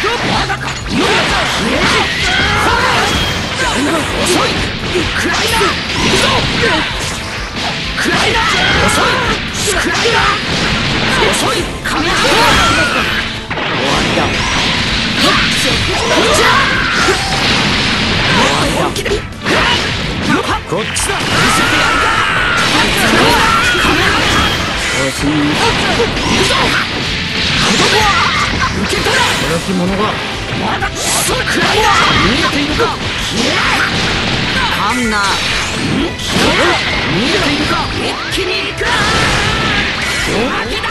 まだか。遅い。くらいだ。行くぞ。くらいだ。遅い。くらいだ。遅い。かめ終わりだ。こっちだ。見せてやるか。よし、行くぞ。受け取れ。驚き者がまだそれくらいだ。逃げているか。かんな。逃げているか。一気に行く。負けだ。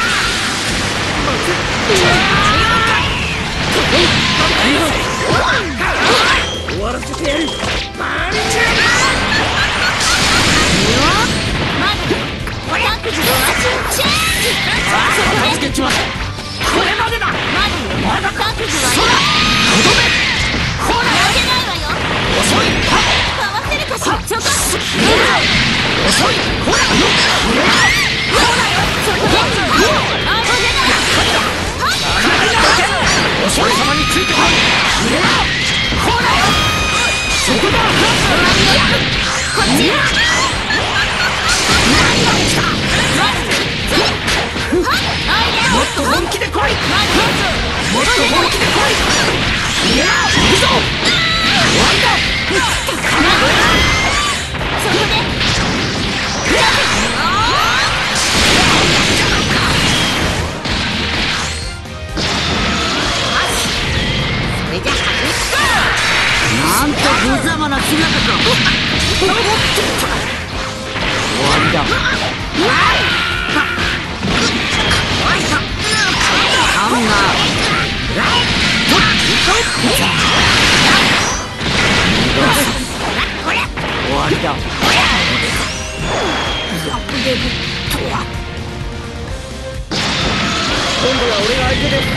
終わらせてやる。マルチェラ。助けちまう。これまでだ。まだか。そらとどめ。ほら遅い。かわせるかしら。遅い。ほら遅い様についてこい。ほらよ。そこだ。こっち。何が来た。もっと本気で来い。もっと本気で来い。いや、行くぞ。終わりだ。そこでそれじゃなんと無様な姿か。終わりだ。終わりだ。今度は俺が相手です。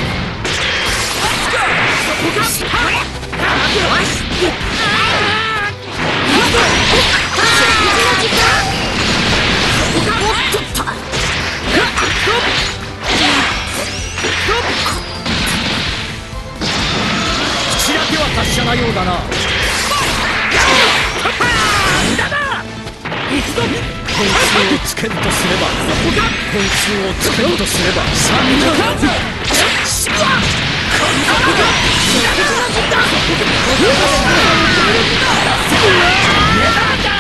口だけは達者なようだな。本数をつけるとすれば、本数をつけるとすれば、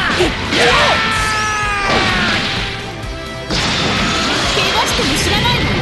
怪我しても知らないの？